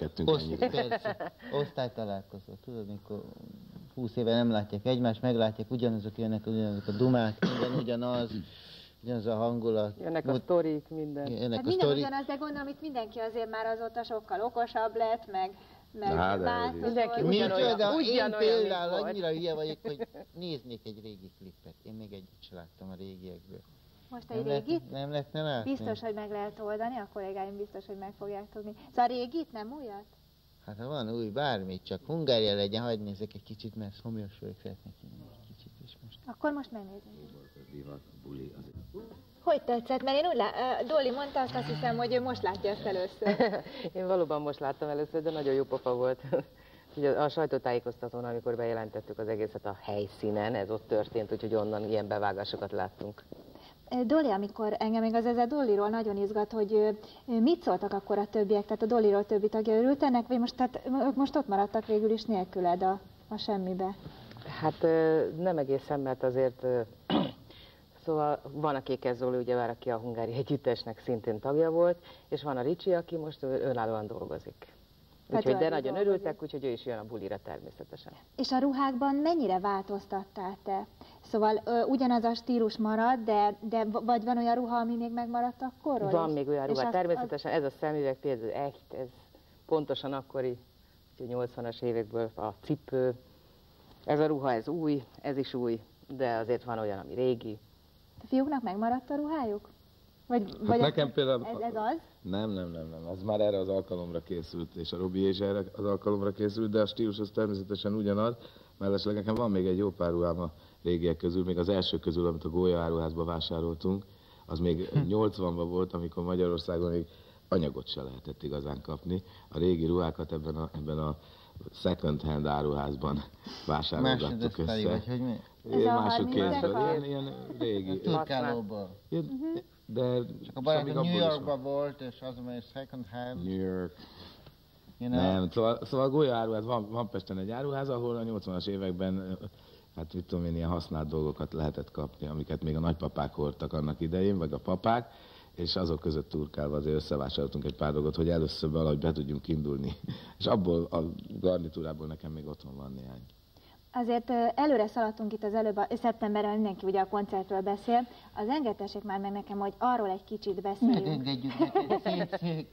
ismerkedtünk ennyire. Persze, osztálytalálkozó, tudod, mikor 20 éve nem látják egymást, meglátják, ugyanazok jönnek, ugyanazok a dumák, minden ugyanaz, ugyanaz a hangulat. Jönnek a sztorik, minden. Jönnek Hát a minden sztorik. ugyanaz, de gondolom, itt mindenki azért már azóta sokkal okosabb lett, meg változott. Mindenki Micsoda, én ugyanolyan, például mint volt. annyira hülye vagyok, hogy néznék egy régi klippet. Én még egyet sem láttam a régiekből. Most egy régit? Nem lehetne látni? Biztos, hogy meg lehet oldani, a kollégáim biztos, hogy meg fogják tudni. Szóval a régit, nem újat? Hát ha van új, bármit, csak Hungária legyen, hagyd nézzek egy kicsit, mert szomjas vagyok, szeretnék inni egy kicsit is most. Akkor most megnézem. Hogy tetszett? Mert én úgy Dolly mondta, azt hiszem, hogy ő most látja ezt először. Én valóban most láttam először, de nagyon jó pofa volt. Ugye a sajtótájékoztatón, amikor bejelentettük az egészet a helyszínen, ez ott történt, úgyhogy onnan ilyen bevágásokat láttunk. Dolly, amikor engem még ez a Dollyról nagyon izgat, hogy mit szóltak akkor a többiek, tehát a Dollyról többi tagja örült ennek, vagy most, tehát, ők most ott maradtak végül is nélküled a semmibe? Hát nem egészen, mert azért, szóval van a Kékes Zoli, ugyebár aki a Hungária Együttesnek szintén tagja volt, és van a Ricsi, aki most önállóan dolgozik. Úgyhogy, de nagyon örültek, úgyhogy ő is jön a bulira természetesen. És a ruhákban mennyire változtattál te? Szóval ugyanaz a stílus marad, de vagy van olyan ruha, ami még megmaradt akkorról? Van még olyan ruha, természetesen ez a szemüveg például echt, ez pontosan akkori, 80-as évekből a cipő. Ez a ruha, ez új, ez is új, de azért van olyan, ami régi. A fiúknak megmaradt a ruhájuk? Hát nekem például... Ez az? Nem, ez már erre az alkalomra készült, és a Robi is erre az alkalomra készült, de a stílus az természetesen ugyanaz. Mellesleg nekem van még egy jó pár ruhám a régiek közül, még az első közül, amit a Gólya áruházba vásároltunk, az még 80-ban volt, amikor Magyarországon még anyagot se lehetett igazán kapni. A régi ruhákat ebben a second hand áruházban vásárolgattuk össze. Vagy hogy mi? Ilyen régi. Turkálóból. De csak a barátom New Yorkban volt, és az, amely second hand. New York. You know? Nem, szóval a Gólya áruház, van Pesten egy áruház, ahol a 80-as években, hát mit tudom én, ilyen használt dolgokat lehetett kapni, amiket még a nagypapák hordtak annak idején, vagy a papák, és azok között turkálva azért összevásároltunk egy pár dolgot, hogy először valahogy be tudjunk indulni. És abból a garnitúrából nekem még otthon van néhány. Azért előre szaladtunk itt az előbb, szeptemberben mindenki ugye a koncertről beszél. Az engedtessék már meg nekem, hogy arról egy kicsit beszéljünk. Megengedjük neked,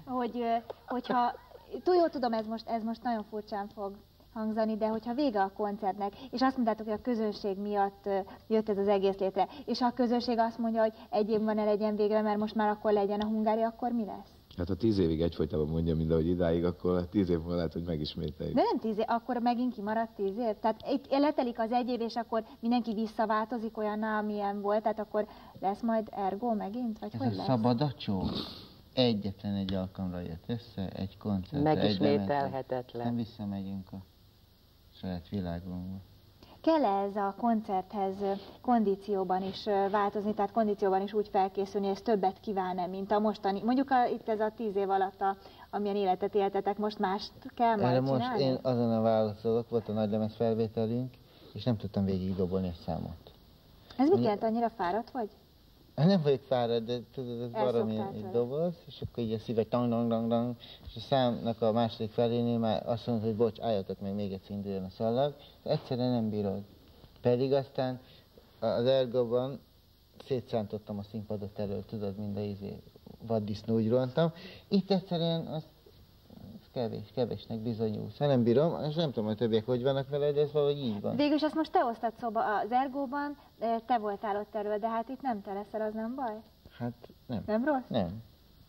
hogyha, túl jól tudom, ez most nagyon furcsán fog hangzani, de hogyha vége a koncertnek, és azt mondtátok, hogy a közönség miatt jött ez az egész létre, és ha a közönség azt mondja, hogy egy év van, ne legyen végre, mert most már akkor legyen a Hungária, akkor mi lesz? Hát ha 10 évig egyfolytában mondja mindahogy idáig, akkor 10 év múlva lehet, hogy megismételjük. De nem 10 év, akkor megint kimaradt 10 év? Tehát itt letelik az egy év, és akkor mindenki visszaváltozik olyanná, amilyen volt, tehát akkor lesz majd ergo megint, vagy ez hogy a lesz? szabad a csó. Egyetlen egy alkalomra jött össze, egy koncert. Megismételhetetlen. Nem visszamegyünk a saját világunkba. Kell -e ez a koncerthez kondícióban is változni, tehát kondícióban is úgy felkészülni, és többet kíván-e, mint a mostani? Mondjuk itt ez a 10 év alatt, amilyen életet éltetek, most mást kell majd Erre csinálni? most én azon a válaszolok, volt a nagylemez felvételünk, és nem tudtam végig dobolni a számot. Ez mit jelent, annyira fáradt vagy? Nem vagyok fáradt, de tudod, ez valami egy doboz, és akkor így a szíve tang-dang-dang-dang, és a számnak a második felénél már azt mondod, hogy bocs, álljatok meg, még egyszer induljon a szallag, egyszerűen nem bírod. Pedig aztán az Ergóban szétszántottam a színpadot elől, tudod, mind a vaddisznó úgy rohantam. Itt egyszerűen az kevésnek bizonyul. Ha nem bírom, és nem tudom, hogy többiek hogy vannak vele, de ez valahogy így van. Végülis azt most te osztad szóba az Ergóban, te voltál ott erről, de hát itt nem te leszel, az nem baj? Hát nem. Nem rossz? Nem.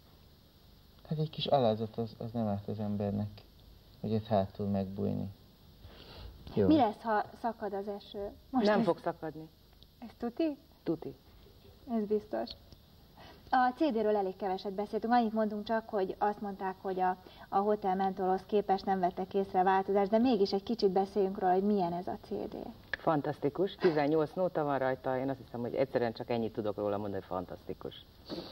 Hát egy kis alázat az nem árt az embernek, hogy ott hátul megbújni. Jó. Mi lesz, ha szakad az eső? Most nem fog szakadni. Ez tuti? Tuti. Ez biztos. A CD-ről elég keveset beszéltünk, annyit mondunk csak, hogy azt mondták, hogy a Hotel Mentolhoz képest nem vettek észre változást, de mégis egy kicsit beszéljünk róla, hogy milyen ez a CD. Fantasztikus, 18 nóta van rajta, én azt hiszem, hogy egyszerűen csak ennyit tudok róla mondani, hogy fantasztikus.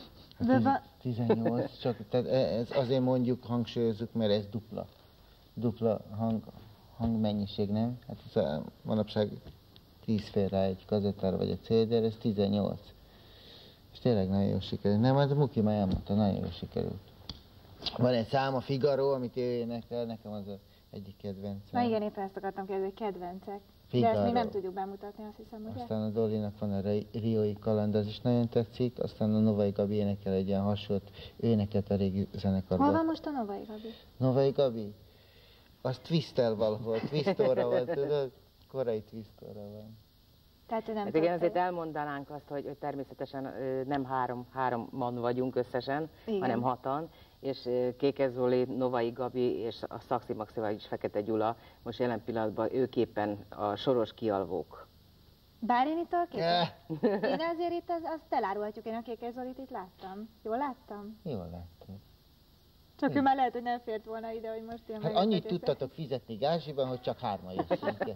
18, csak tehát ez azért mondjuk, hangsúlyozzuk, mert ez dupla hangmennyiség, nem? Hát ez manapság 10 fél rá egy kazettára vagy egy CD-re, ez 18. És tényleg nagyon jó sikerült. Nem, hát a Muki már elmondta, nagyon jó sikerült. Van egy szám, a Figaro, amit ő énekel, nekem az egyik kedvencem. Na igen, éppen ezt akartam kérdezni, hogy kedvencek. Figaro. De ezt még nem tudjuk bemutatni, azt hiszem, ugye? Aztán a Dollynak van a Riói kaland, az is nagyon tetszik, aztán a Novai Gabi énekel egy ilyen hasonlót, ő énekelt a régi zenekarban. Hol van most a Novai Gabi? Novai Gabi? Az Twistel valahol, Twistorra van, tudod? Korai Twistorra van. Tehát ő nem Hát igen, azért elmondanánk azt, hogy természetesen nem hároman vagyunk összesen, igen, hanem 6-an, és Kékez Zoli, Novai Gabi és a Szaxi Maxi, vagyis Fekete Gyula, most jelen pillanatban ők éppen a soros kialvók. Bárinitól képest? Én azért itt azt elárulhatjuk, én a Kékez Zolit itt láttam. Jól láttam? Jól láttam. Csak ő már lehet, hogy nem fért volna ide, hogy most ilyen Hát annyit tudtatok fizetni Gázsiban, hogy csak 3-an jöttünk.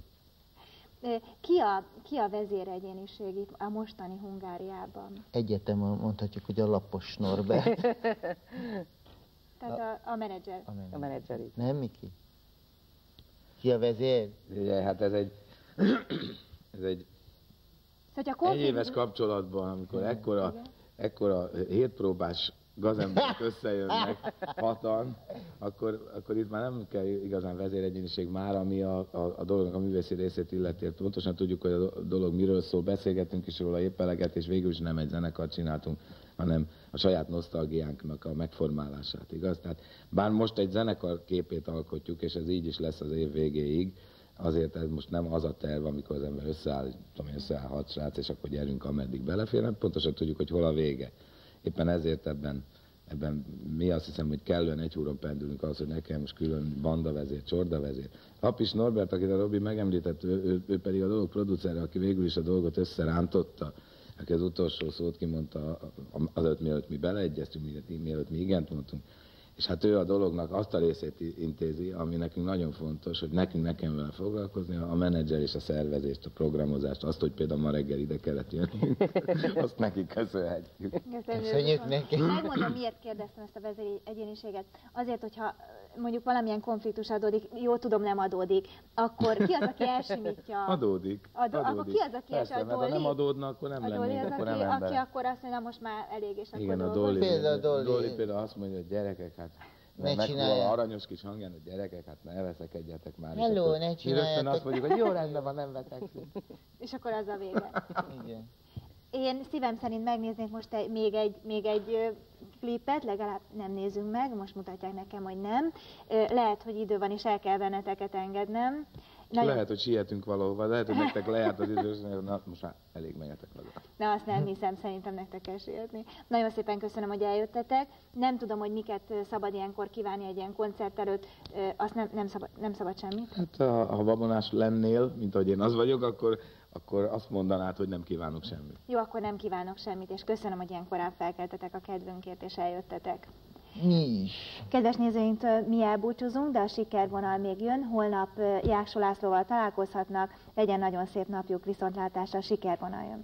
Ki a vezéregyéniség itt a mostani Hungáriában? Egyetemen mondhatjuk, hogy a Lapos Norbert. Tehát a menedzser. A menedzser így. Nem, Miki? Ki a vezér? Ugye, hát ez egy Szóval, egyéves kapcsolatban, amikor ekkora hétpróbás gazemberek összejönnek 6-an, akkor itt már nem kell igazán vezéregyéniség már, ami a dolognak a művészi részét illeti. Pontosan tudjuk, hogy a dolog miről szól, beszélgetünk is róla épp eleget, és végül is nem egy zenekart csináltunk, hanem a saját nosztalgiánknak a megformálását, igaz? Tehát bár most egy zenekar képét alkotjuk, és ez így is lesz az év végéig, azért ez most nem az a terv, amikor az ember összeáll 6 srác, és akkor gyerünk, ameddig belefér, hanem pontosan tudjuk, hogy hol a vége. Éppen ezért ebben mi azt hiszem, hogy kellően egy húron pendülünk ahhoz, hogy nekem most külön bandavezér, csordavezér. Apis Norbert, akit a Robi megemlített, ő pedig a dolog producere, aki végül is a dolgot összerántotta, aki az utolsó szót kimondta azért, mielőtt mi beleegyeztünk, mielőtt mi igent mondtunk. És hát ő a dolognak azt a részét intézi, ami nekünk nagyon fontos, hogy nekem vele foglalkozni, a menedzser és a szervezést, a programozást, azt, hogy például ma reggel ide kellett jönni, azt nekik köszönhetjük. Köszönjük neki. Megmondom, miért kérdeztem ezt a vezéri egyéniséget. Azért, hogyha mondjuk valamilyen konfliktus adódik, jó tudom, nem adódik, akkor ki az, aki elsimítja? Adódik. Akkor ki az, aki Persze, mert ha nem adódna, akkor nem lennénk, akkor nem ember. Aki ember. akkor azt mondja, most már elég, és akkor igen, a Dolly például azt mondja, hogy gyerekek, hát megpróbál aranyos kis hangján, hogy gyerekek, hát ne veszekedjetek már. Hello, ne csináljátok. azt mondjuk, hogy jó rendben van, nem vetekszünk. És akkor az a vége. Igen. Én szívem szerint megnéznék most még egy klipet, legalább nem nézünk meg, most mutatják nekem, hogy nem. Lehet, hogy idő van, és el kell benneteket engednem. Lehet, hogy sietünk valahova, lehet, hogy nektek lejárt az idő, na most már elég menjetek haza. Na, azt nem hiszem, szerintem nektek kell sietni. Nagyon szépen köszönöm, hogy eljöttetek. Nem tudom, hogy miket szabad ilyenkor kívánni egy ilyen koncert előtt, azt nem szabad semmit. Hát ha babonás lennél, mint ahogy én az vagyok, akkor azt mondanád, hogy nem kívánok semmit. Jó, akkor nem kívánok semmit, és köszönöm, hogy ilyen korán felkeltetek a kedvünkért, és eljöttetek. Mi is. Kedves nézőinktől mi elbúcsúzunk, de a sikervonal még jön. Holnap Jáksó Lászlóval találkozhatnak. Legyen nagyon szép napjuk, viszontlátásra, sikervonal jön.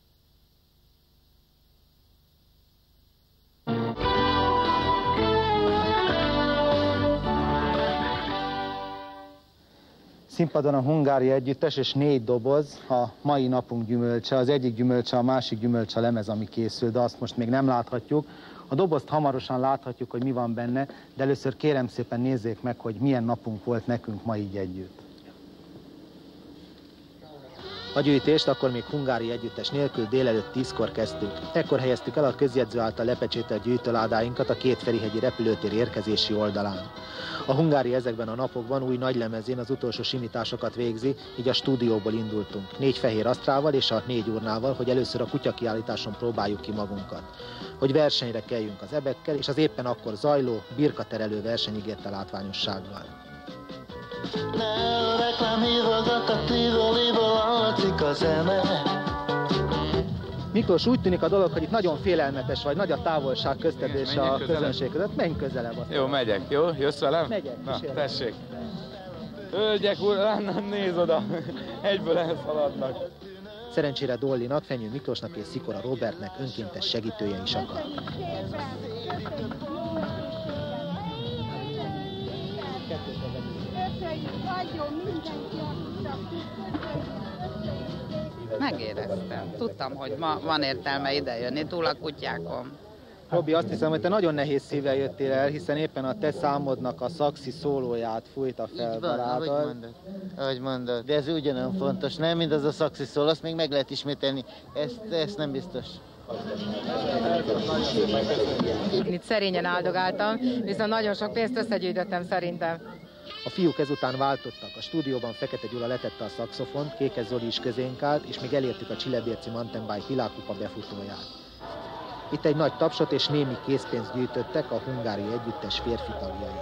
Színpadon a Hungária Együttes és 4 doboz, a mai napunk gyümölcse. Az egyik gyümölcse, a másik gyümölcse a lemez, ami készül, de azt most még nem láthatjuk. A dobozt hamarosan láthatjuk, hogy mi van benne, de először kérem szépen nézzék meg, hogy milyen napunk volt nekünk ma így együtt. A gyűjtést akkor még Hungária Együttes nélkül délelőtt 10-kor kezdtük. Ekkor helyeztük el a közjegyző által lepecsételt gyűjtőládáinkat a két Ferihegyi repülőtér érkezési oldalán. A Hungária ezekben a napokban új nagylemezén az utolsó simításokat végzi, így a stúdióból indultunk. 4 fehér asztrával és a 4 urnával, hogy először a kutyakiállításon próbáljuk ki magunkat. Hogy versenyre kelljünk az ebekkel, és az éppen akkor zajló, birkaterelő verseny ígérte látványossággal. Ne reklámhívogat a Tivoliból alszik a zene. Miklós, úgy tűnik a dolog, hogy itt nagyon félelmetes vagy, nagy a távolság közted és a közönség között. Menj közelebb. Jó, megyek, jó? Jössz velem? Megyek, na, tessék. Hölgyek, uram, nézd oda, egyből elszaladnak. Szerencsére Dollynak, Fenyő Miklósnak és Szikora Robertnek önkéntes segítője is akar. Megéreztem. Tudtam, hogy ma van értelme idejönni túl a kutyákon. Robi, azt hiszem, hogy te nagyon nehéz szívvel jöttél el, hiszen éppen a te számodnak a szaxi szólóját fújta fel Balázs. Ahogy mondod, de ez ugyanolyan fontos, nem? Mint az a szaxi szól, azt még meg lehet ismételni, ezt nem biztos. Itt szerényen áldogáltam, viszont nagyon sok pénzt összegyűjtöttem szerintem. A fiúk ezután váltottak. A stúdióban Fekete Gyula letette a szaxofont, Kékes Zoli is közénk állt, és még elértük a Csillebérci Mountain Bike világkupa befutóját. Itt egy nagy tapsot és némi készpénzt gyűjtöttek a hungári együttes férfi tagjai.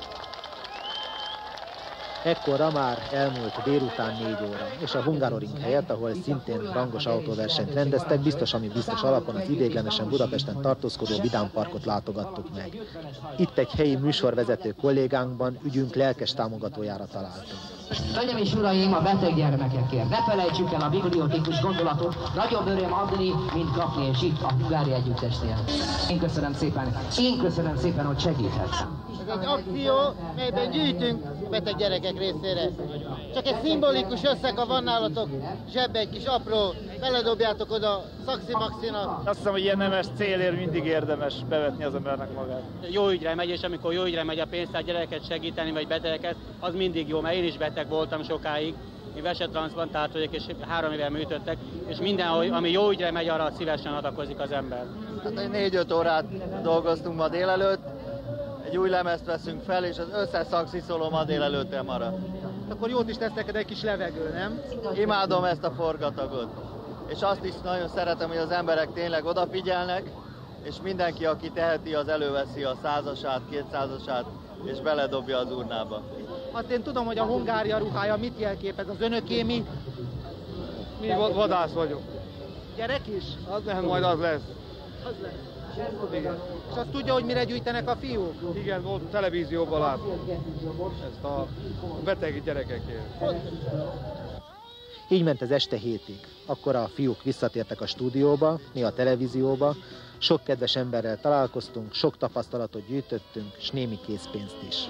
Ekkorra már elmúlt délután 4 óra, és a Hungaroring helyett, ahol szintén rangos autóversenyt rendeztek, biztos, ami biztos alapon az ideiglenesen Budapesten tartózkodó Vidám Parkot látogattuk meg. Itt egy helyi műsorvezető kollégánkban ügyünk lelkes támogatójára találtunk. Hölgyeim és uraim, a beteg gyermekekért ne felejtsük el a bibliotikus gondolatot, nagyobb öröm adni, mint kapni, és itt a Hungári Együttesnél. Én köszönöm szépen, hogy segíthettem. Ez egy akció, melyben gyűjtünk beteg gyerekek részére. Csak egy szimbolikus összeg, ha van nálatok zsebbe egy kis apró, beledobjátok oda Szaxi-Maxinak. Azt hiszem, hogy ilyen nemes célért mindig érdemes bevetni az embernek magát. Jó ügyre megy, és amikor jó ügyre megy a pénzt, a gyereket segíteni, vagy betegeket, az mindig jó, mert én is beteg voltam sokáig. Én vesetranszplantált vagyok, és 3 éve műtöttek, és minden, ami jó ügyre megy, arra szívesen adakozik az ember. Hát 4-5 órát dolgoztunk ma délelőtt, egy új lemezt veszünk fel, és az összes szaxiszóló ma délelőttel marad. Akkor jót is tesz neked egy kis levegő, nem? Imádom ezt a forgatagot, és azt is nagyon szeretem, hogy az emberek tényleg odafigyelnek, és mindenki, aki teheti, az előveszi a 100-asát, 200-asát, és beledobja az urnába. Azt én tudom, hogy a Hungária ruhája mit jelképez, az önöké mi? Mi vadász vagyunk. Gyerek is? Az nem, majd az lesz. Az lesz. Igen. És azt tudja, hogy mire gyűjtenek a fiúk? Igen, volt televízióban láttam ezt a beteg gyerekekért. Így ment az este 7-ig. Akkor a fiúk visszatértek a stúdióba, mi a televízióba. Sok kedves emberrel találkoztunk, sok tapasztalatot gyűjtöttünk, és némi készpénzt is.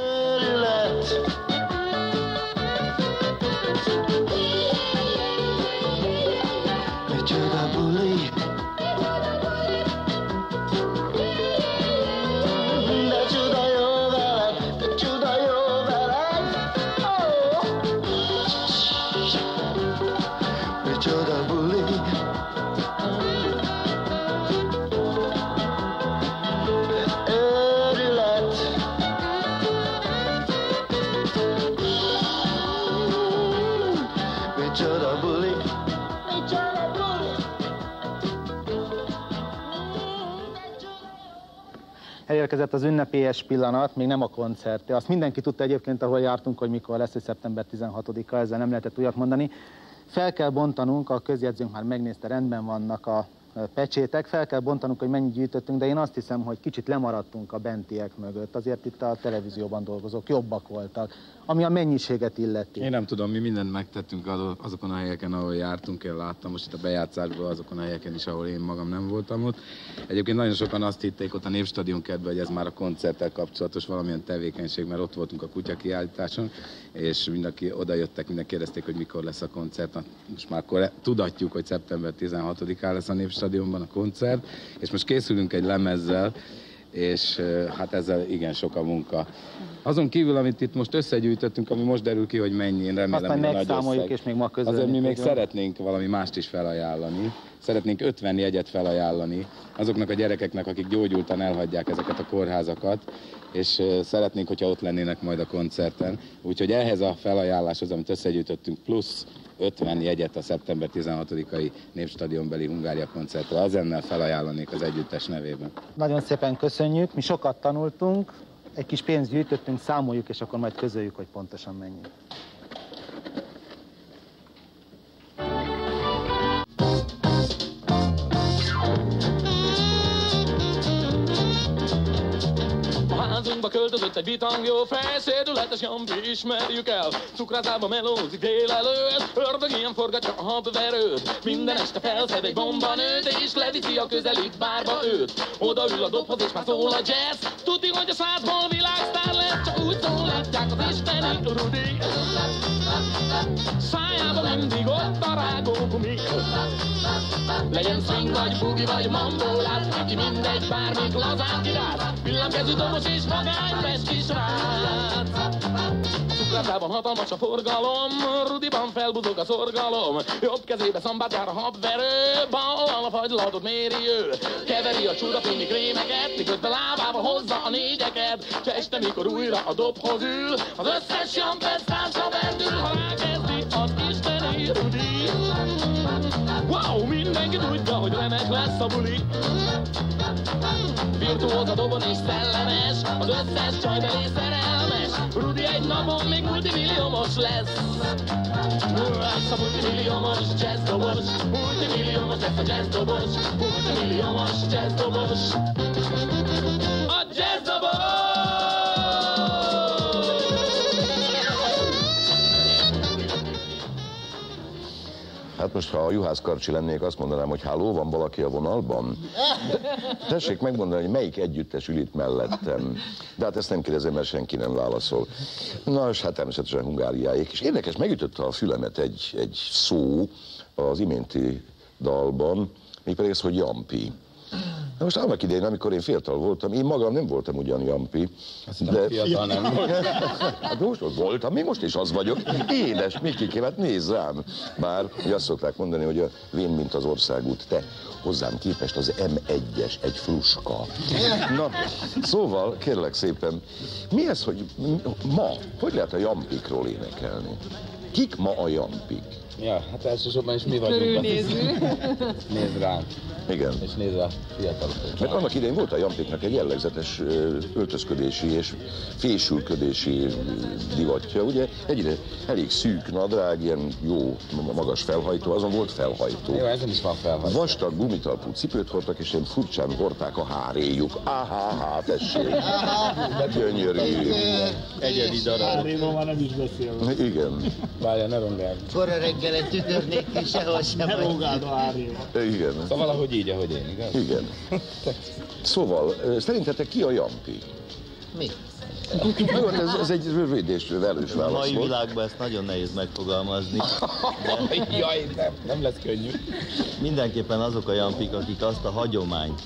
Elérkezett az ünnepélyes pillanat, még nem a koncert. Azt mindenki tudta egyébként, ahol jártunk, hogy mikor lesz, hogy szeptember 16-a, ezzel nem lehetett újat mondani. Fel kell bontanunk, a közjegyzőnk már megnézte, rendben vannak a pecsétek, fel kell bontanunk, hogy mennyit gyűjtöttünk, de én azt hiszem, hogy kicsit lemaradtunk a bentiek mögött. Azért itt a televízióban dolgozók jobbak voltak, ami a mennyiséget illeti. Én nem tudom, mi mindent megtettünk azokon a helyeken, ahol jártunk, én láttam most itt a bejátszásból azokon a helyeken is, ahol én magam nem voltam ott. Egyébként nagyon sokan azt hitték ott a Népstadion kertben, hogy ez már a koncerttel kapcsolatos valamilyen tevékenység, mert ott voltunk a kutyakiállításon, és mindenki odajöttek, mindenki kérdezték, hogy mikor lesz a koncert. Most már akkor tudatjuk, hogy szeptember 16-án lesz a Népstadionban a koncert, és most készülünk egy lemezzel, és hát ezzel igen sok a munka. Azon kívül, amit itt most összegyűjtöttünk, ami most derül ki, hogy mennyi, én remélem, hogy nagy összeg. És még ma közölni. Azért mi még szeretnénk valami mást is felajánlani. Szeretnénk 50 jegyet felajánlani azoknak a gyerekeknek, akik gyógyultan elhagyják ezeket a kórházakat, és szeretnénk, hogyha ott lennének majd a koncerten. Úgyhogy ehhez a felajánláshoz, amit összegyűjtöttünk, plusz 50 jegyet a szeptember 16-ai Népstadionbeli Hungária koncertre. Azennel felajánlanék az együttes nevében. Nagyon szépen köszönjük, mi sokat tanultunk, egy kis pénzt gyűjtöttünk, számoljuk, és akkor majd közöljük, hogy pontosan mennyi. Házunkba költözött egy bitang jó fej, szédületes Jambi, ismerjük el. Cukrászába melózik délelőtt, ördög ilyen forgatja a habverőt. Minden este felszed egy bombanőt, és leviszi a közeli bárba őt. Odaül a dobhoz, és már szól a jazz. Tudni, hogy a srácból világsztár lesz, csak úgy szól, látják a az isteni Rudi. Szájában mindig ott a rágógumi. Legyen swing vagy bugi vagy mambo, látsz neki mindegy, bármit lazán kiráz. Villámkezű dobos és magány pesti srác. Cukrátában hatalmas a forgalom, Rudiban felbuzog a szorgalom. Jobb kezébe szambát jár a habverő, bal a fagylatot méri ő. Keveri a csúrafilmi krémeket, miközben lábával hozza a négyeket. S este, mikor újra a dobhoz ül, az összes jampec tánca bendül, ha rákezdi az isteni Rudi. Wow, mindenki tudja, hogy remek lesz a buli. Virtuóz a dobon és szellemes, az összes csaj belé szerelmes. Rudi egy napon még multimilliómos lesz. Lesz a multimilliómos jazzdobos, multimilliómos lesz a jazzdobos, multimilliómos jazzdobos. A jazzdobos! Hát most, ha a Juhász Karcsi lennék, azt mondanám, hogy háló, van valaki a vonalban? Tessék megmondani, hogy melyik együttes ül itt mellettem. De hát ezt nem kérdezem, mert senki nem válaszol. Na, és hát természetesen Hungáriáék. És érdekes, megütötte a fülemet egy szó az iménti dalban, mégpedig ez, hogy jampi. Na most annak idején, amikor én fiatal voltam, én magam nem voltam ugyan jampi. De fiatal nem volt. Hát most voltam, még most is az vagyok. Édes Mikikém, hát nézz rám. Bár, hogy azt szokták mondani, hogy a vén, mint az országút, te hozzám képest az M1-es egy fruska. Na, szóval, kérlek szépen, mi ez, hogy ma, hogy lehet a jampikról énekelni? Kik ma a jampik? Ja, hát elsősorban is mi vagyunk. Körülnézünk. Nézd rám. Igen. És nézd a fiatalokat. Mert annak idején volt a jampiknak egy jellegzetes öltözködési és fésülködési divatja, ugye? Egyre elég szűk nadrág, ilyen jó magas felhajtó, azon volt felhajtó. Jó, ezen is van felhajtó. Vastag gumitalpú cipőt hordtak, és ilyen furcsán hordták a háréjuk. Áhá, tessék. Gyönyörű. Egyedi darab. Háréról már nem is beszélve. Igen. Várjál, ne rongáld. Kora reggel egy tükör nélkül sehol sem Ne vagy. rongáld a háréval. Igen. Szóval valahogy így, ahogy én, igaz? Igen. Szóval, szerintetek ki a jampi? Mi? Ez egy rövid és velős A válasz mai volt. világban ezt nagyon nehéz megfogalmazni. Jaj, nem lesz könnyű. Mindenképpen azok a jampik, akik azt a hagyományt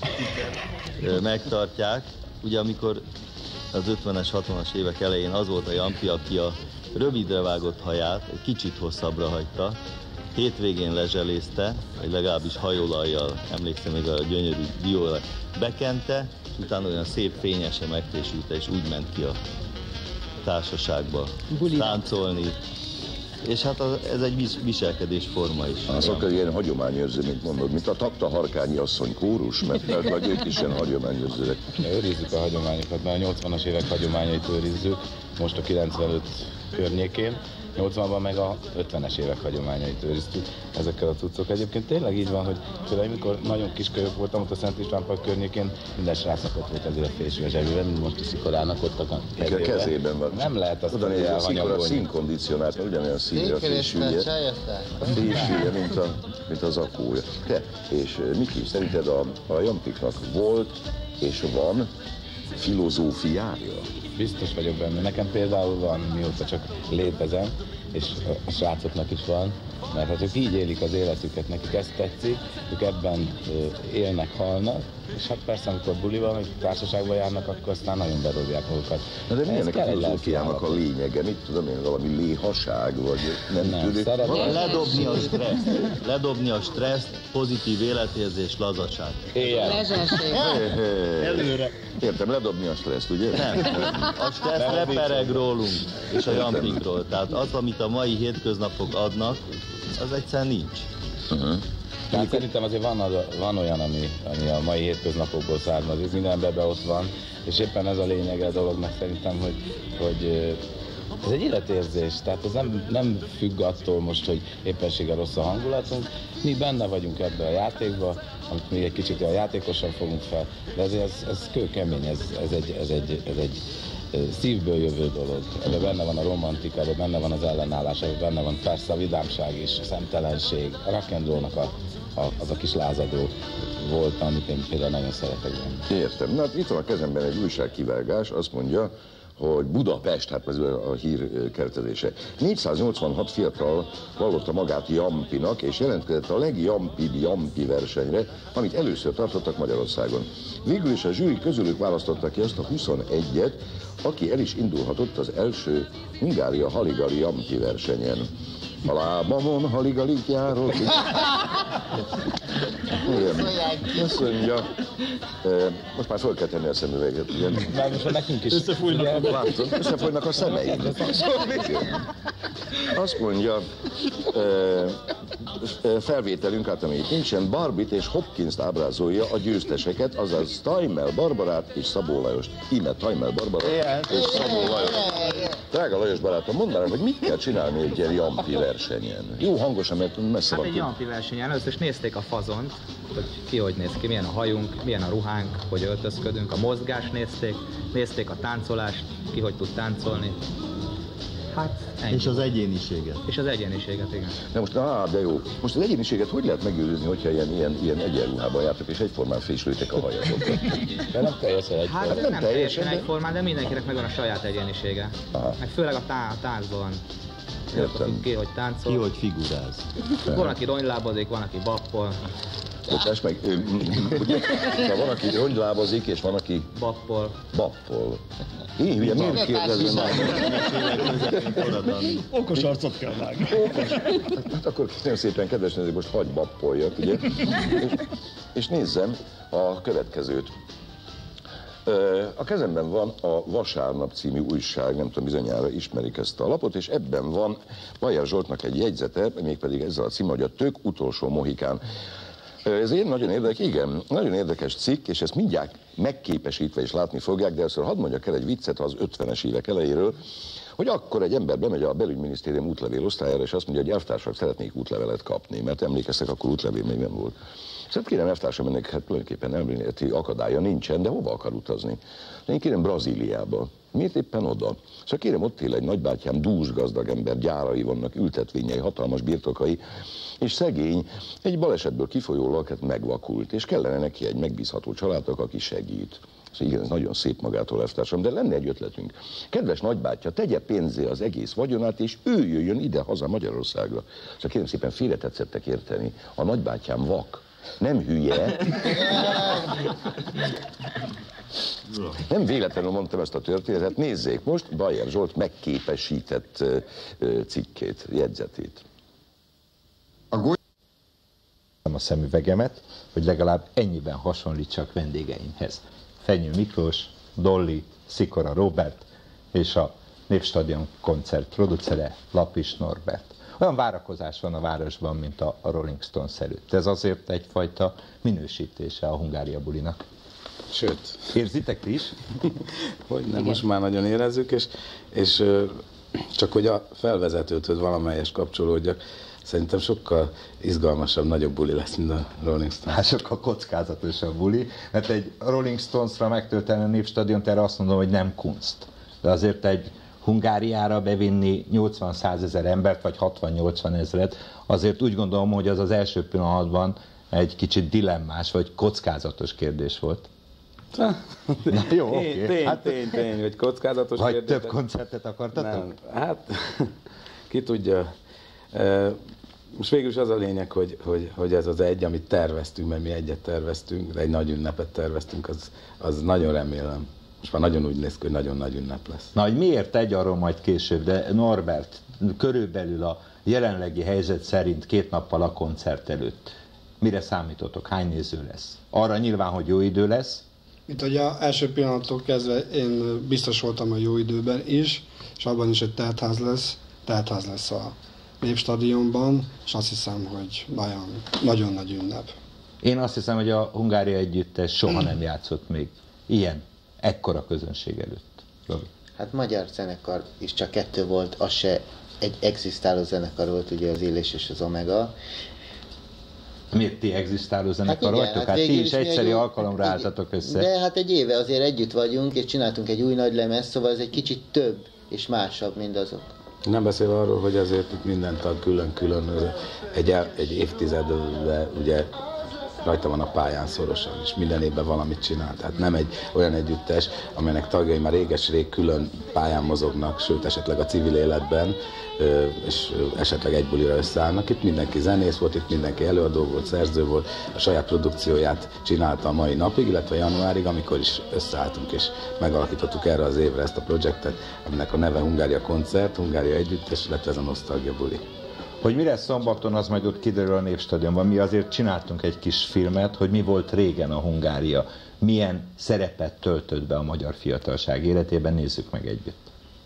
megtartják. Ugye amikor az 50-es, 60-as évek elején az volt a jampi, aki a rövidre vágott haját egy kicsit hosszabbra hagyta, hétvégén lezselézte, vagy legalábbis hajolajjal, emlékszem még a gyönyörű dióra, bekente, és utána olyan szép fényesen megfésülte, és úgy ment ki a társaságba táncolni. És hát ez egy viselkedésforma is. Az akkor ilyen hagyományőrző, mint mondod, mint a Tapta Harkányi asszony kórus, mert vagy ők is ilyen hagyományőrzőek. Őrizzük a hagyományokat, mert a 80-as évek hagyományait őrizzük, most a 95 környékén. 80-ban meg a 50-es évek hagyományait őriztük ezekkel a cuccok. Egyébként tényleg így van, hogy például amikor nagyon kiskölyök voltam ott a Szent István Park környékén, minden srácnak ott volt ezért a fésű a zsebében, mint most a Szikorának ott a kezében van. Nem lehet azt oda nézni, a Szikora elhanyagolni. színkondicionált, mert ugyanolyan színű a fésűje. A fésűje, mint az akúja. Te, és Miki, szerinted a jampiknak volt és van filozófiája? Biztos vagyok benne. Nekem például van, mióta csak létezem, és a srácoknak is van, mert hát ők így élik az életüket, nekik ezt tetszik, ők ebben élnek, halnak, és hát persze, amikor bulival, vagy társaságban járnak, akkor aztán nagyon bedobják magukat. Na de milyennek a kell egy filozófiának a lényege? Mit tudom én, valami léhaság, vagy nem tudom. Ledobni a stresszt, pozitív életérzés, lazaság. Előre. Értem, ledobni a stresszt, ugye? Nem. A stressz lepereg rólunk, és a jampikról. Tehát az, amit a mai hétköznapok adnak, az egyszerűen nincs. Tehát szerintem azért van olyan, ami a mai hétköznapokból származik, mindenben ott van, és éppen ez a lényege a dolognak szerintem, hogy ez egy életérzés, tehát ez nem függ attól most, hogy éppenséggel rossz a hangulatunk, mi benne vagyunk ebbe a játékba, amit még egy kicsit a játékosan fogunk fel, de azért ez kőkemény, ez egy szívből jövő dolog. Ebben benne van a romantika, ebben benne van az ellenállás, ebben benne van persze a vidámság is, a szemtelenség, a rock and rollnak az a kis lázadó volt, amit én például nagyon szeretek benne. Értem. Na, itt van a kezemben egy újságkivágás, azt mondja, hogy Budapest, hát ez a hír keretezése. 486 fiatal vallotta magát Jampinak, és jelentkezett a legjampibb Jampi versenyre, amit először tartottak Magyarországon. Végül is a zsűri közülük választotta ki azt a 21-et, aki el is indulhatott az első Hungária Haligali Jampi versenyen. A lábamon haligalit járok. Azt mondja, most már fel kell tenni a szemüveget, ugye? Már most nekünk is. Összefolynak a szemeim. Azt mondja, felvételünk át, amit nincsen, Barbit és Hopkins-t ábrázolja a győzteseket, azaz Tajmel Barbarát és Szabó Lajost. Íme Tajmel Barbarát és Szabó Lajos. Drága Lajos barátom, mondanám, hogy mit kell csinálni egy ilyen Jampi versenyen? Jó hangosan, mert messze van. Hát egy Jampi versenyen először is nézték a fazont, hogy ki hogy néz ki, milyen a hajunk, milyen a ruhánk, hogy öltözködünk, a mozgást nézték a táncolást, ki hogy tud táncolni. Hát, ennyi. És az egyéniséget. És az egyéniséget, igen. De most, de jó. Most az egyéniséget hogy lehet megőrizni, hogyha ilyen egyenruhában jártok, és egyformán fésültek a hajatokat? De nem teljesen egyformán. Hát nem teljesen egyformán, de mindenkinek megvan a saját egyénisége. Aha. Meg főleg a táncban van. Értem. Ki hogy táncol. Ki hogy figuráz. Van, aki ronylábozik, van, aki bappol. Bocsáss meg, ugye, van, aki rongylábozik, és van, aki... Bappol. Bappol. Én hülye, miért kérdezem már? Okos arcot kell vágni. Hát akkor nagyon szépen, kedves nézők, most hagy bappoljak, ugye? És nézzem a következőt. A kezemben van a Vasárnap című újság, nem tudom, bizonyára ismerik ezt a lapot, és ebben van Bajer Zsoltnak egy jegyzete, mégpedig ezzel a címmel, hogy a Tök utolsó mohikán. Ez egy nagyon érdekes, igen, nagyon érdekes cikk, és ezt mindjárt megképesítve is látni fogják, de először hadd mondjak el egy viccet az 50-es évek elejéről, hogy akkor egy ember bemegy a belügyminisztérium útlevél osztályára, és azt mondja, hogy elvtársak, szeretnék útlevelet kapni, mert emlékeztek, akkor útlevél még nem volt. Szóval kérem, elvtársam, ennek hát tulajdonképpen elméleti akadálya nincsen, de hova akar utazni? De én kérem Brazíliába. Miért éppen oda? Szóval kérem, ott él egy nagybátyám, dús gazdag ember, gyárai vannak, ültetvényei, hatalmas birtokai, és szegény, egy balesetből kifolyólag hát megvakult, és kellene neki egy megbízható családnak, aki segít. Szóval igen, ez nagyon szép magától, elvtársam, de lenne egy ötletünk. Kedves nagybátyja, tegye pénzé az egész vagyonát, és ő jöjjön ide haza Magyarországra. Szóval kérem szépen, félretetszettek érteni. A nagybátyám vak. Nem hülye. Nem véletlenül mondtam ezt a történetet. Nézzék most Bajer Zsolt megképesített cikkét, jegyzetét. A szemüvegemet, hogy legalább ennyiben hasonlítsak vendégeimhez. Fenyő Miklós, Dolly, Szikora Robert és a Népstadion koncert producere Lapis Norbert. Olyan várakozás van a városban, mint a Rolling Stones előtt. Ez azért egyfajta minősítése a Hungária bulinak. Sőt. Érzitek ti is? Hogy nem, most már nagyon érezzük, és csak hogy a felvezetőthöz valamelyes kapcsolódjak, szerintem sokkal izgalmasabb, nagyobb buli lesz, mint a Rolling Stones. Hát sokkal kockázatosabb buli, mert egy Rolling Stones-ra megtölteni a Népstadiont, erre azt mondom, hogy nem kunst. De azért egy Hungáriára bevinni 80-100 ezer embert, vagy 60-80 ezeret, azért úgy gondolom, hogy az első pillanatban egy kicsit dilemmás, vagy kockázatos kérdés volt. Na jó, oké. Tény, hogy kockázatos vagy kérdés. Vagy több koncertet akartatok? Nem, hát ki tudja. Most végül is az a lényeg, hogy ez az egy, amit terveztünk, mert mi egyet terveztünk, egy nagy ünnepet terveztünk, az nagyon remélem. Most már nagyon úgy néz ki, hogy nagyon nagy ünnep lesz. Na, hogy miért egy, arról majd később, de Norbert, körülbelül a jelenlegi helyzet szerint 2 nappal a koncert előtt. Mire számítotok? Hány néző lesz? Arra nyilván, hogy jó idő lesz? Mint hogy az első pillanattól kezdve én biztos voltam a jó időben is, és abban is, hogy teltház lesz a Népstadionban, és azt hiszem, hogy nagyon nagy ünnep. Én azt hiszem, hogy a Hungária együttes soha nem játszott még ilyen, ekkora közönség előtt. Robi. Hát magyar zenekar is csak 2 volt, az se egy egzisztáló zenekar volt, ugye az Illés és az Omega. Miért ti egzisztáló zenekar vagytok? Hát ti is egyszerű alkalomra álltatok össze. De hát egy éve azért együtt vagyunk, és csináltunk egy új nagy lemez, szóval ez egy kicsit több és másabb, mint azok. Nem beszél arról, hogy azért itt minden tag külön-külön egy évtizedben ugye rajta van a pályán szorosan, és minden évben valamit csinál. Tehát nem egy olyan együttes, amelynek tagjai már réges-rég külön pályán mozognak, sőt esetleg a civil életben, és esetleg egy bulira összeállnak. Itt mindenki zenész volt, itt mindenki előadó volt, szerző volt, a saját produkcióját csinálta a mai napig, illetve januárig, amikor is összeálltunk és megalakítottuk erre az évre ezt a projektet, aminek a neve Hungária Koncert, Hungária Együttes, illetve ez a Nosztalgia Buli. Hogy mi lesz szombaton, az majd ott kiderül a Népstadionban. Mi azért csináltunk egy kis filmet, hogy mi volt régen a Hungária. Milyen szerepet töltött be a magyar fiatalság életében, nézzük meg együtt.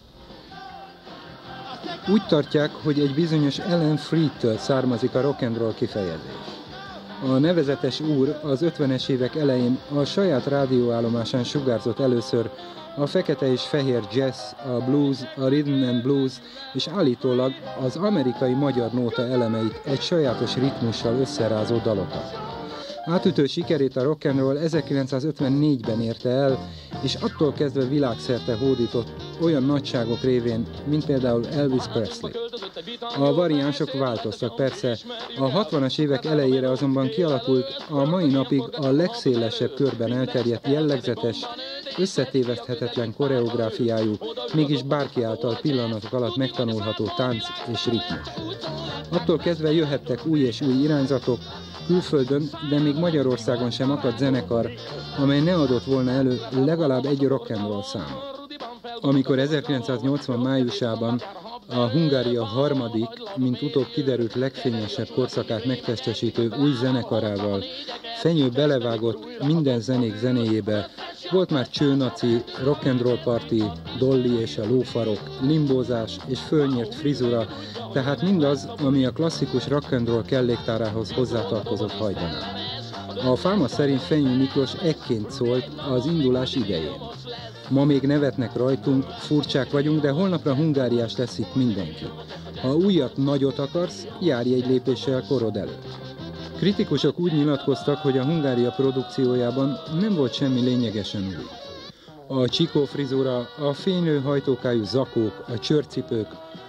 Úgy tartják, hogy egy bizonyos Ellen Freed-től származik a rock and roll kifejezés. A nevezetes úr az 50-es évek elején a saját rádióállomásán sugárzott először a fekete és fehér jazz, a blues, a rhythm and blues és állítólag az amerikai magyar nóta elemeit egy sajátos ritmussal összerázó dalokat. Átütő sikerét a rock and roll 1954-ben érte el, és attól kezdve világszerte hódított olyan nagyságok révén, mint például Elvis Presley. A variánsok változtak persze, a 60-as évek elejére azonban kialakult a mai napig a legszélesebb körben elterjedt jellegzetes, összetéveszthetetlen koreográfiájú, mégis bárki által pillanatok alatt megtanulható tánc és ritmus. Attól kezdve jöhettek új és új irányzatok, külföldön, de még Magyarországon sem akadt zenekar, amely ne adott volna elő legalább egy rock and roll számot. Amikor 1980 májusában a Hungária harmadik, mint utóbb kiderült legfényesebb korszakát megtestesítő új zenekarával Fenyő belevágott minden zenék zenéjébe, volt már csőnaci, rock and roll party, dolly és a lófarok, limbózás és fölnyírt frizura, tehát mindaz, ami a klasszikus rock and roll kelléktárához hozzátartozott hajdanán. A fáma szerint Fenyő Miklós ekként szólt az indulás idején. Ma még nevetnek rajtunk, furcsák vagyunk, de holnapra hungáriás lesz itt mindenki. Ha újat, nagyot akarsz, járj egy lépéssel korod előtt. Kritikusok úgy nyilatkoztak, hogy a Hungária produkciójában nem volt semmi lényegesen új. A csikó frizura, a fénylő hajtókájú zakók, a csőrcipők,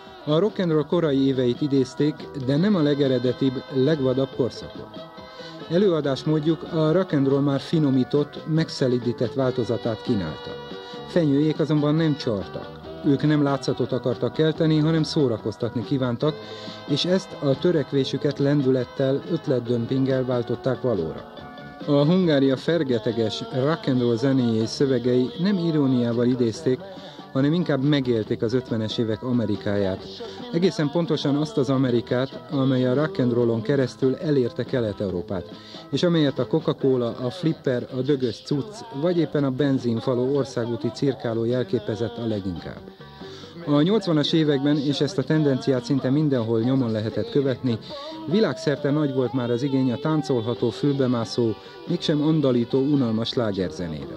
a rock and roll korai éveit idézték, de nem a legeredetibb, legvadabb korszakot. Előadásmódjuk a rock and roll már finomított, megszelídített változatát kínálta. Fenyőjék azonban nem csaltak. Ők nem látszatot akartak kelteni, hanem szórakoztatni kívántak, és ezt a törekvésüket lendülettel, ötletdömpinggel váltották valóra. A Hungária fergeteges rock and roll zenéjé szövegei nem iróniával idézték, hanem inkább megélték az 50-es évek Amerikáját. Egészen pontosan azt az Amerikát, amely a rock and rollon keresztül elérte Kelet-Európát, és amelyet a Coca-Cola, a Flipper, a dögös cucc, vagy éppen a benzinfaló országúti cirkáló jelképezett a leginkább. A 80-as években, és ezt a tendenciát szinte mindenhol nyomon lehetett követni, világszerte nagy volt már az igény a táncolható, fülbemászó, mégsem andalító, unalmas slágerzenére.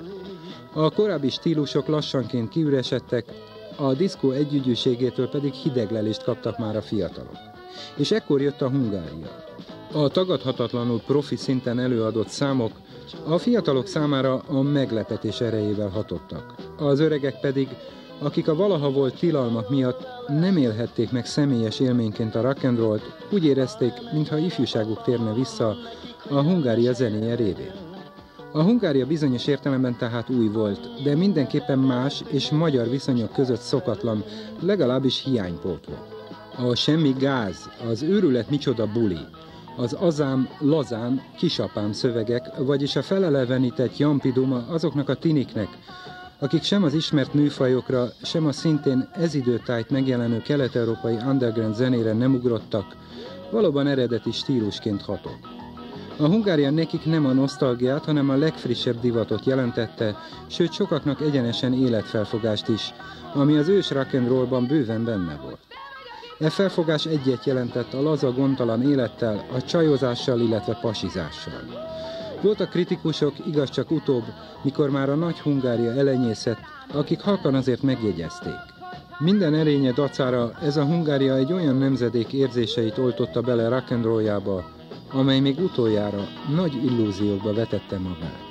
A korábbi stílusok lassanként kiüresedtek, a diszkó együgyűségétől pedig hideglelést kaptak már a fiatalok. És ekkor jött a Hungária. A tagadhatatlanul profi szinten előadott számok a fiatalok számára a meglepetés erejével hatottak. Az öregek pedig, akik a valaha volt tilalmak miatt nem élhették meg személyes élményként a rock and rollt, úgy érezték, mintha ifjúságuk térne vissza a Hungária zenéje révén. A Hungária bizonyos értelemben tehát új volt, de mindenképpen más és magyar viszonyok között szokatlan, legalábbis hiánypótló. A semmi gáz, az őrület micsoda buli, az azám, lazám, kisapám szövegek, vagyis a felelevenített jampiduma azoknak a tiniknek, akik sem az ismert műfajokra, sem a szintén ez időtájt megjelenő kelet-európai underground zenére nem ugrottak, valóban eredeti stílusként hatott. A Hungária nekik nem a nosztalgiát, hanem a legfrissebb divatot jelentette, sőt sokaknak egyenesen életfelfogást is, ami az ős rock and rollban bőven benne volt. E felfogás egyet jelentett a laza, gondtalan élettel, a csajozással, illetve pasizással. Voltak kritikusok, igaz csak utóbb, mikor már a nagy Hungária elenyészett, akik halkan azért megjegyezték. Minden erénye dacára ez a Hungária egy olyan nemzedék érzéseit oltotta bele rock and rolljába, amely még utoljára nagy illúziókba vetette magát.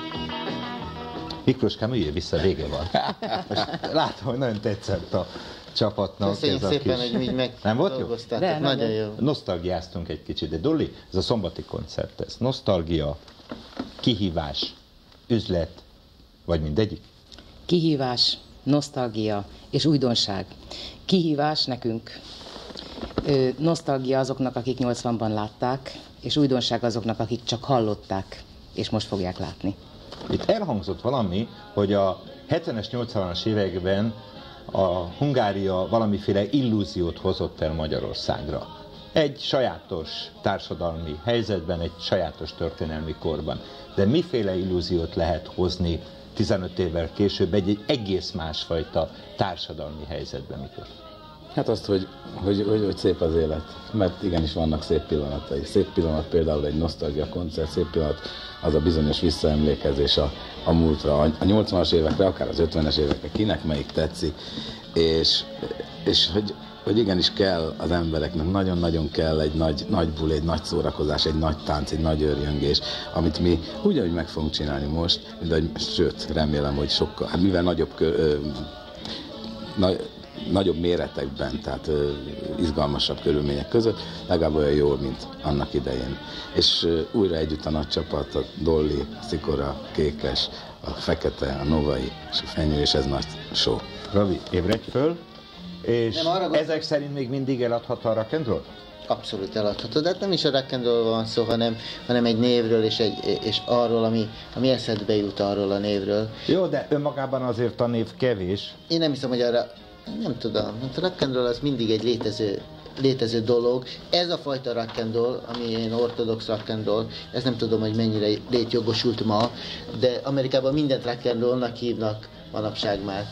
Miklóskám, üljél vissza, vége van. Most látom, hogy nagyon tetszett a csapatnak. Köszönjük ez szépen, a kis... hogy így Nem volt jó? Nagyon jó. Nosztalgiáztunk egy kicsit, de Dolly, ez a szombati koncert, ez nosztalgia, kihívás, üzlet, vagy mindegyik? Kihívás, nosztalgia és újdonság. Kihívás nekünk, nosztalgia azoknak, akik 80-ban látták, és újdonság azoknak, akik csak hallották, és most fogják látni. Itt elhangzott valami, hogy a 70-es, 80-as években a Hungária valamiféle illúziót hozott el Magyarországra. Egy sajátos társadalmi helyzetben, egy sajátos történelmi korban. De miféle illúziót lehet hozni 15 évvel később egy egész másfajta társadalmi helyzetben, mikor? Hát azt, hogy szép az élet, mert igenis vannak szép pillanatai. Szép pillanat például egy nosztalgia koncert, szép pillanat az a bizonyos visszaemlékezés a múltra, a 80-as évekre, akár az 50-es évekre, kinek melyik tetszik, és hogy igenis kell az embereknek, nagyon-nagyon kell egy nagy buli, egy nagy szórakozás, egy nagy tánc, egy nagy örjöngés, amit mi ugyanúgy meg fogunk csinálni most, sőt, remélem, hogy sokkal, hát mivel nagyobb méretekben, tehát izgalmasabb körülmények között, legalább olyan jól, mint annak idején. És újra együtt a nagy csapat, a Dolly, a Szikora, Kékes, a Fekete, a Novai és a Fenyő, és ez nagy show. Ravi, ébredj föl, és ezek szerint még mindig eladható a rock and roll? Abszolút eladható, de hát nem is a rock and roll van szó, hanem egy névről és arról, ami eszedbe jut arról a névről. Jó, de önmagában azért a név kevés. Én nem hiszem, hogy arra, nem tudom, a rock and roll az mindig egy létező dolog. Ez a fajta rock and roll, ami ilyen ortodox rock and roll, ez nem tudom, hogy mennyire létjogosult ma, de Amerikában mindent rock and rollnak hívnak manapság már.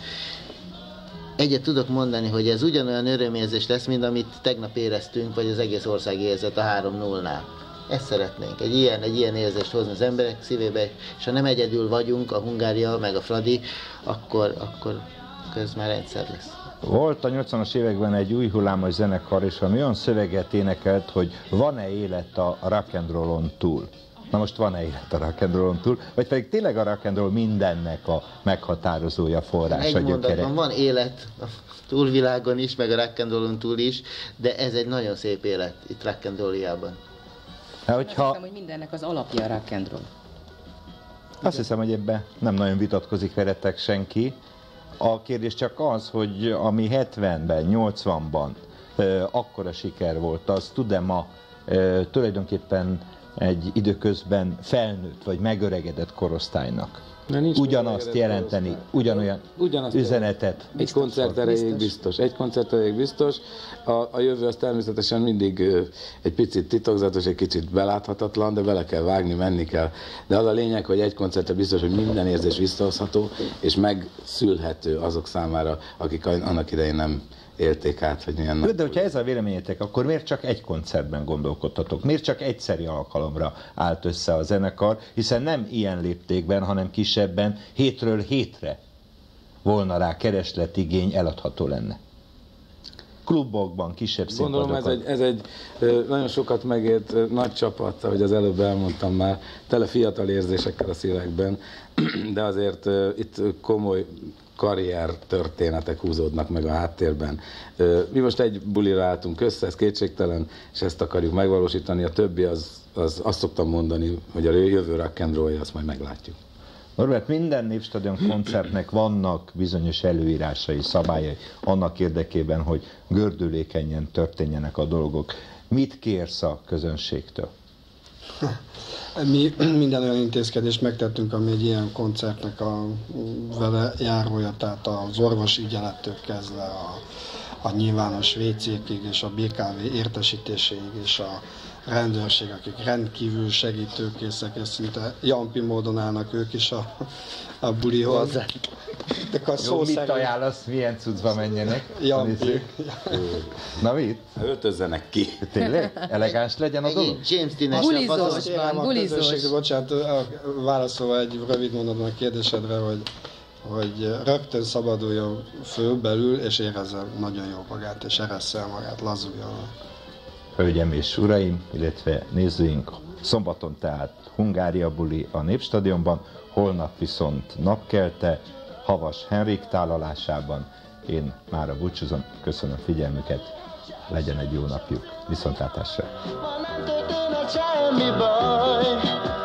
Egyet tudok mondani, hogy ez ugyanolyan örömérzés lesz, mint amit tegnap éreztünk, vagy az egész ország érzett a 3-0-nál. Ezt szeretnénk, egy ilyen érzést hozni az emberek szívébe, és ha nem egyedül vagyunk, a Hungária, meg a Fradi, akkor ez már rendszer lesz. Volt a 80-as években egy új hullámos zenekar, és ami olyan szöveget énekelt, hogy van-e élet a rock and rollon túl. Na most van-e élet a rock and rollon túl, vagy pedig tényleg a rock and roll mindennek a meghatározója, forrása, egy mondatban van élet a túlvilágon is, meg a rock and rollon túl is, de ez egy nagyon szép élet itt rock and rolljában. Azt hiszem, hogy mindennek az alapja a rock and roll. Azt hiszem, hogy ebben nem nagyon vitatkozik veletek senki. A kérdés csak az, hogy ami 70-ben, 80-ban akkora siker volt, az tud-e ma tulajdonképpen egy időközben felnőtt vagy megöregedett korosztálynak ugyanazt jelenteni, ugyanolyan üzenetet? Egy koncert erejéig biztos. Egy koncert erejéig biztos. A jövő az természetesen mindig egy picit titokzatos, egy kicsit beláthatatlan, de bele kell vágni, menni kell. De az a lényeg, hogy egy koncertre biztos, hogy minden érzés visszahozható, és megszülhető azok számára, akik annak idején nem élték át, hogy milyen nagy. De hogyha ez a véleményetek, akkor miért csak egy koncertben gondolkodtatok? Miért csak egyszeri alkalomra állt össze a zenekar? Hiszen nem ilyen léptékben, hanem kisebben, hétről hétre volna rá keresletigény, eladható lenne. Klubokban, kisebb színpadokon. Gondolom ez egy nagyon sokat megért nagy csapat, ahogy az előbb elmondtam már, tele fiatal érzésekkel a szívekben, de azért itt komoly karrier történetek húzódnak meg a háttérben. Mi most egy bulira álltunk össze, ez kétségtelen, és ezt akarjuk megvalósítani. A többi azt szoktam mondani, hogy a jövő rock and roll, azt majd meglátjuk. Norbert, minden Népstadion koncertnek vannak bizonyos előírásai, szabályai annak érdekében, hogy gördülékenyen történjenek a dolgok. Mit kérsz a közönségtől? Mi minden olyan intézkedést megtettünk, ami egy ilyen koncertnek a vele járója, tehát az orvosi ügyelettől kezdve a nyilvános WC-kig és a BKV értesítéséig és a rendőrség, akik rendkívül segítőkészek, és szinte jampi módon állnak ők is a bulihoz. Jó, mit ajánlasz, milyen cuccba menjenek? Jampi. Na mit? Öltözzenek ki. Tényleg? Elegáns legyen a dolog? Bulizós. Bocsánat, válaszolva egy rövid mondatban a kérdésedre, hogy rögtön szabaduljon föl belül, és érezze nagyon jó magát, és eresszel el magát, lazuljon. Hölgyem és uraim, illetve nézőink, szombaton tehát Hungária buli a Népstadionban, holnap viszont napkelte, Havas Henrik tálalásában, Én mára búcsúzom, köszönöm figyelmüket, legyen egy jó napjuk. Viszontlátásra! Semmi baj,